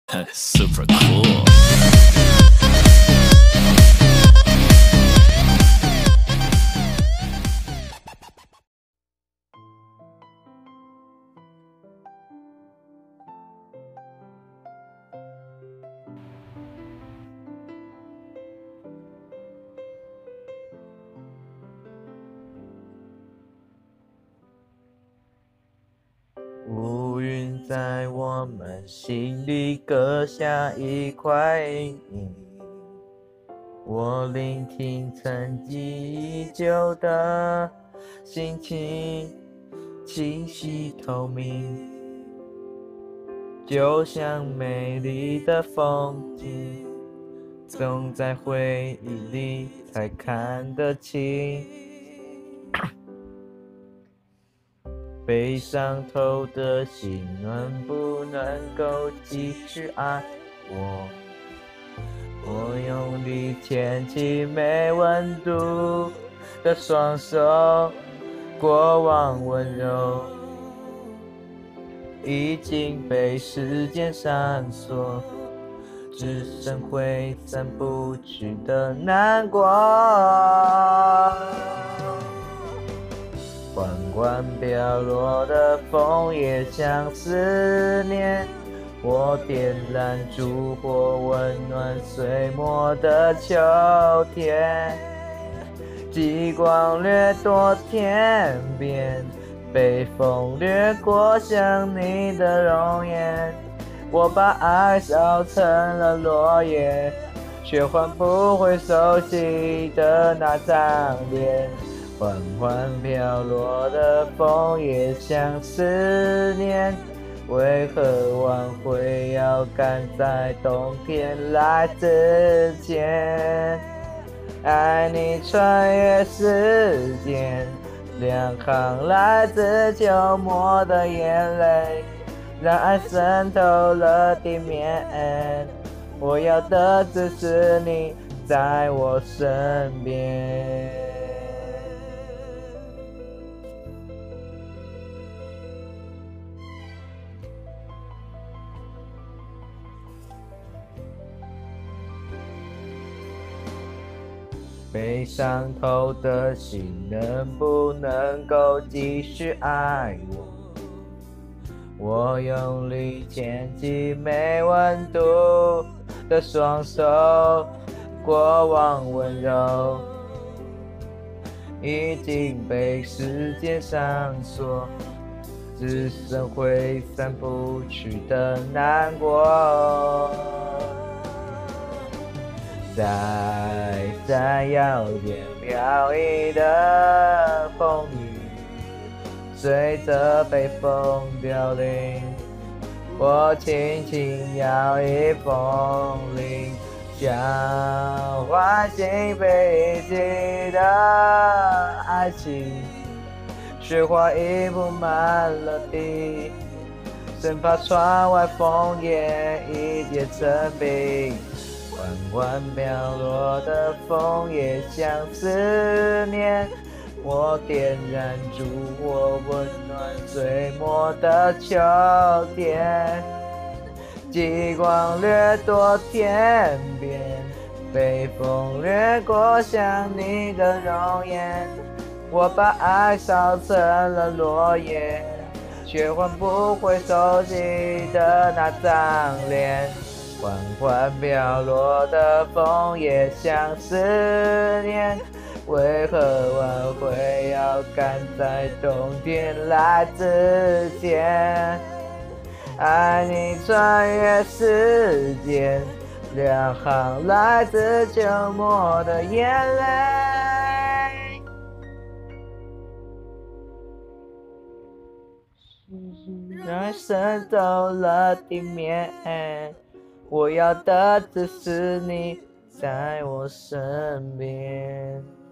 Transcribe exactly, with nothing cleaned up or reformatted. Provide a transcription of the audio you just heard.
Super cool. 乌云在我们心里刻下一块阴影，我聆听沉寂已久的心情，清晰透明，就像美丽的风景，总在回忆里才看得清。悲伤透的心能不能够继续爱我？我用力牵起没温度的双手，过往温柔已经被时间闪烁，只剩挥散不去的难过。缓缓飘落的枫叶像思念，我点燃烛火，温暖碎末的秋天。极光掠过天边，被风掠过想你的容颜。我把爱烧成了落叶，却换不回熟悉的那张脸。缓缓飘落的枫叶像思念，为何挽回要赶在冬天来之前？爱你穿越时间，两行来自秋末的眼泪，让爱渗透了地面。我要的只是你在我身边。被伤透的心能不能够继续爱我？我用力牵起没温度的双手，过往温柔已经被时间闪烁，只剩挥散不去的难过。在闪耀间飘逸的风雨，随着北风凋零。我轻轻摇曳风铃，像唤醒被遗弃的爱情。雪花已铺满了地，生怕窗外枫叶一结成冰。缓缓飘落的枫叶像思念，我点燃烛火，温暖碎末的秋天。极光掠过天边，被风掠过想你的容颜。我把爱烧成了落叶，却换不回熟悉的那张脸。缓缓飘落的枫叶像思念，为何挽回要赶在冬天来之前？爱你穿越时间，两行来自秋末的眼泪，让渗透了地面。我要的只是你在我身边。